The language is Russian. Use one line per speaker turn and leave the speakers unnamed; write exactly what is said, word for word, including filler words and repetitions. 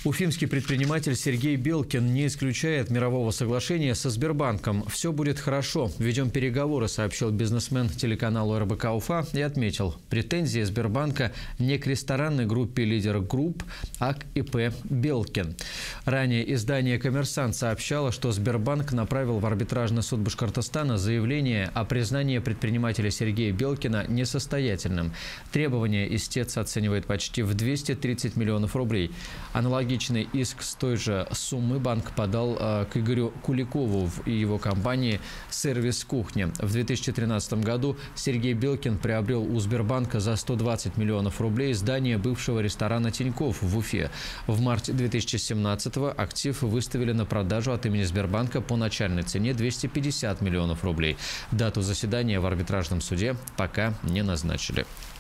Уфимский предприниматель Сергей Белкин не исключает мирового соглашения со Сбербанком. «Все будет хорошо. Ведем переговоры», — сообщил бизнесмен телеканалу эр бэ ка Уфа и отметил, претензии Сбербанка не к ресторанной группе «Лидер Групп», а к и пэ Белкин. Ранее издание «Коммерсант» сообщало, что Сбербанк направил в арбитражный суд Башкортостана заявление о признании предпринимателя Сергея Белкина несостоятельным. Требование истец оценивает почти в двести тридцать миллионов рублей. Аналогично Личный иск с той же суммы банк подал э, к Игорю Куликову и его компании «Сервис Кухня». В две тысячи тринадцатом году Сергей Белкин приобрел у Сбербанка за сто двадцать миллионов рублей здание бывшего ресторана «Тинькофф» в Уфе. В марте две тысячи семнадцатого актив выставили на продажу от имени Сбербанка по начальной цене двести пятьдесят миллионов рублей. Дату заседания в арбитражном суде пока не назначили.